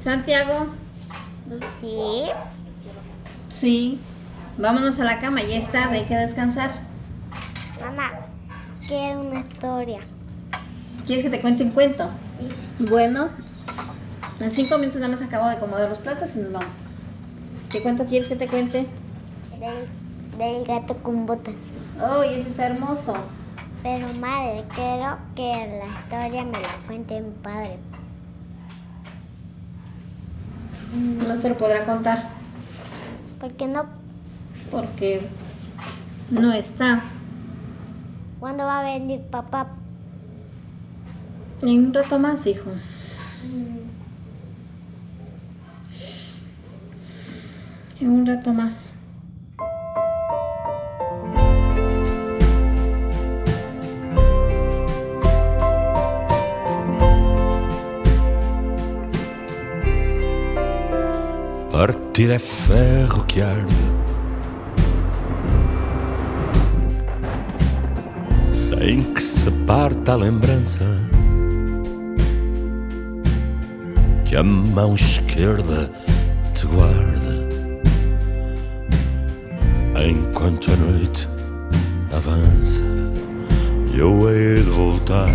Santiago. Sí. Sí. Vámonos a la cama, ya es tarde, hay que descansar. Mamá, quiero una historia. ¿Quieres que te cuente un cuento? Sí. Bueno, en 5 minutos nada más acabo de acomodar los platos y nos vamos. ¿Qué cuento quieres que te cuente? Del gato con botas. Oh, y ese está hermoso. Pero madre, quiero que la historia me la cuente mi padre. No te lo podrá contar ¿Por qué no? porque no está. ¿Cuándo va a venir papá? En un rato más, hijo. En un rato más. Partir é ferro que arde, sem que se parta a lembrança que a mão esquerda te guarda, enquanto a noite avança. Eu hei de voltar,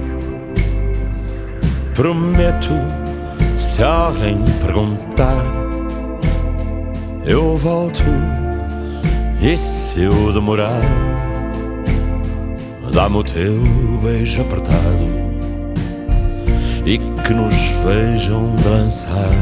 prometo, se alguém perguntar. Eu volto, e se eu demorar, dá-me o teu beijo apertado e que nos vejam dançar.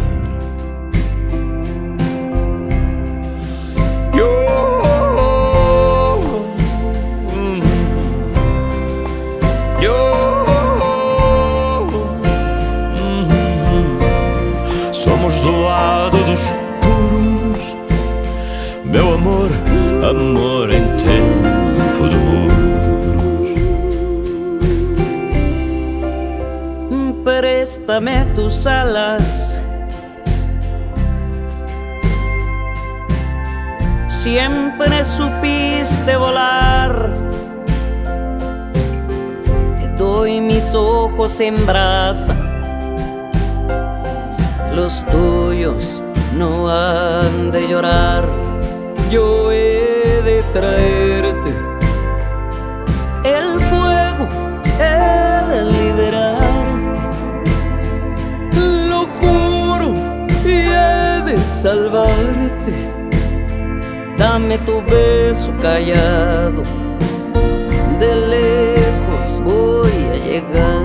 Somos do lado dos puros, meu amor, amor em tempo de muros. Préstame tus alas, siempre supiste volar. Te doy mis ojos en brasa, los tuyos no han de llorar. Yo he de traerte el fuego, he de liberarte, lo juro, y he de salvarte. Dame tu beso callado, de lejos voy a llegar.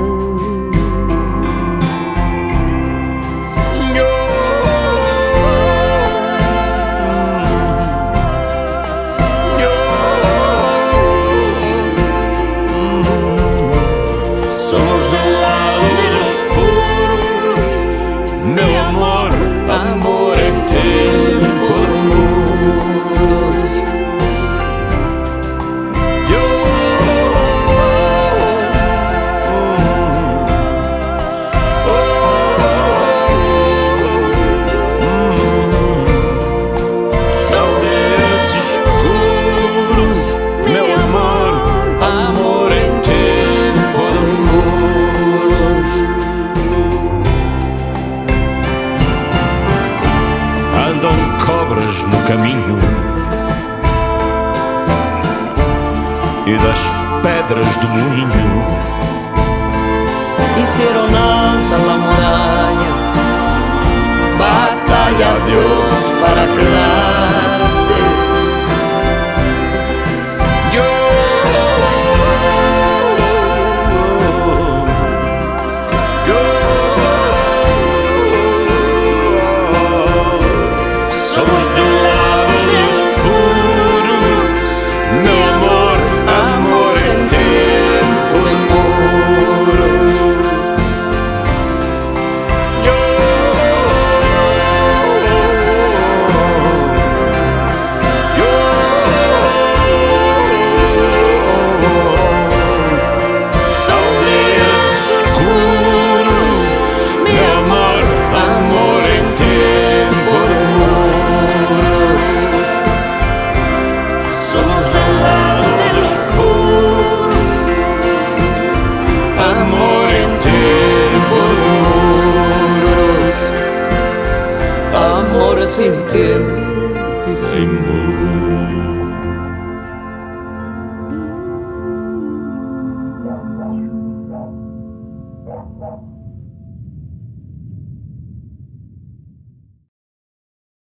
Somos do lado dos puros, meu amor, amor em tempo de muros. São desses escuros, meu amor, amor em tempo de muros. Andam cobras no caminho e das pedras do moinho Hicieron alta la muralla, batalla a Dios para quedarse. Somos do lado dos puros, meu amor, amor em tempo de muros. sem tempo e sem mundo.